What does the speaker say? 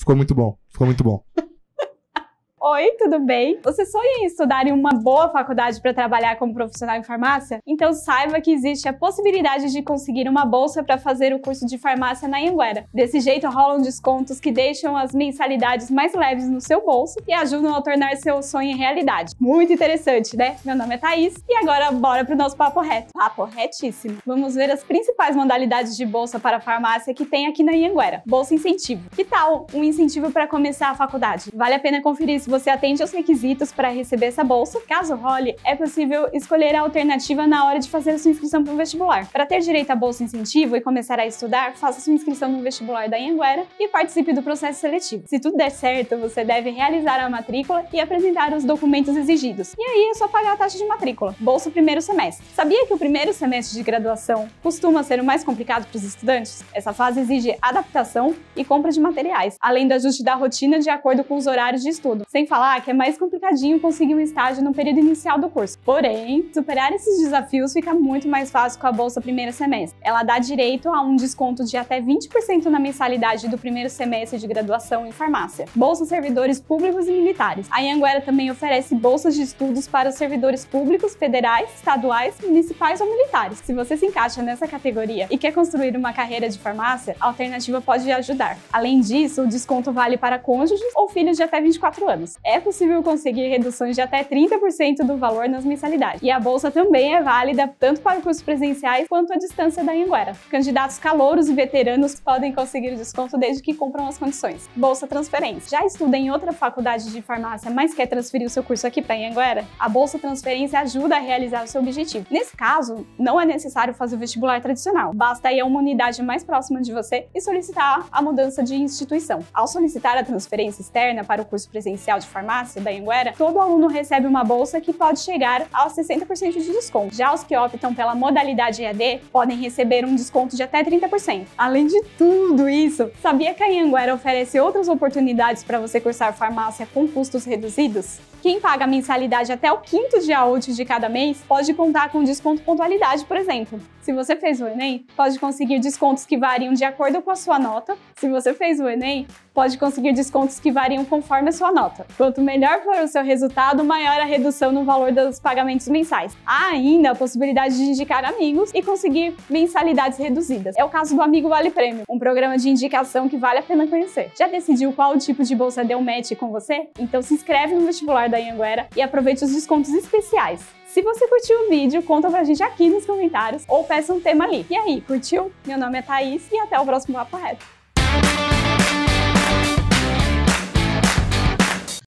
Ficou muito bom, ficou muito bom. Oi, tudo bem? Você sonha em estudar em uma boa faculdade para trabalhar como profissional em farmácia? Então saiba que existe a possibilidade de conseguir uma bolsa para fazer o curso de farmácia na Anhanguera. Desse jeito rolam descontos que deixam as mensalidades mais leves no seu bolso e ajudam a tornar seu sonho em realidade. Muito interessante, né? Meu nome é Thaís e agora bora pro nosso papo reto. Papo retíssimo. Vamos ver as principais modalidades de bolsa para farmácia que tem aqui na Anhanguera. Bolsa incentivo. Que tal um incentivo para começar a faculdade? Vale a pena conferir se você atende aos requisitos para receber essa bolsa. Caso role, é possível escolher a alternativa na hora de fazer a sua inscrição para o vestibular. Para ter direito à bolsa incentivo e começar a estudar, faça sua inscrição no vestibular da Anhanguera e participe do processo seletivo. Se tudo der certo, você deve realizar a matrícula e apresentar os documentos exigidos. E aí é só pagar a taxa de matrícula. Bolsa primeiro semestre. Sabia que o primeiro semestre de graduação costuma ser o mais complicado para os estudantes? Essa fase exige adaptação e compra de materiais, além do ajuste da rotina de acordo com os horários de estudo. Sem falar que é mais complicadinho conseguir um estágio no período inicial do curso. Porém, superar esses desafios fica muito mais fácil com a bolsa primeiro semestre. Ela dá direito a um desconto de até 20% na mensalidade do primeiro semestre de graduação em farmácia. Bolsa servidores públicos e militares. A Anhanguera também oferece bolsas de estudos para os servidores públicos, federais, estaduais, municipais ou militares. Se você se encaixa nessa categoria e quer construir uma carreira de farmácia, a alternativa pode ajudar. Além disso, o desconto vale para cônjuges ou filhos de até 24 anos. É possível conseguir reduções de até 30% do valor nas mensalidades. E a bolsa também é válida tanto para cursos presenciais quanto à distância da Anhanguera. Candidatos calouros e veteranos podem conseguir desconto desde que cumpram as condições. Bolsa transferência. Já estuda em outra faculdade de farmácia, mas quer transferir o seu curso aqui para a Anhanguera? A bolsa transferência ajuda a realizar o seu objetivo. Nesse caso, não é necessário fazer o vestibular tradicional. Basta ir a uma unidade mais próxima de você e solicitar a mudança de instituição. Ao solicitar a transferência externa para o curso presencial de farmácia da Anhanguera, todo aluno recebe uma bolsa que pode chegar aos 60% de desconto. Já os que optam pela modalidade EAD podem receber um desconto de até 30%. Além de tudo isso, sabia que a Anhanguera oferece outras oportunidades para você cursar farmácia com custos reduzidos? Quem paga a mensalidade até o 5º dia útil de cada mês pode contar com desconto pontualidade, por exemplo. Se você fez o Enem, pode conseguir descontos que variam de acordo com a sua nota. Se você fez o Enem, pode conseguir descontos que variam conforme a sua nota. Quanto melhor for o seu resultado, maior a redução no valor dos pagamentos mensais. Há ainda a possibilidade de indicar amigos e conseguir mensalidades reduzidas. É o caso do Amigo Vale Prêmio, um programa de indicação que vale a pena conhecer. Já decidiu qual tipo de bolsa deu match com você? Então se inscreve no vestibular da Anhanguera e aproveite os descontos especiais. Se você curtiu o vídeo, conta pra gente aqui nos comentários ou peça um tema ali. E aí, curtiu? Meu nome é Thaís e até o próximo Papo Reto.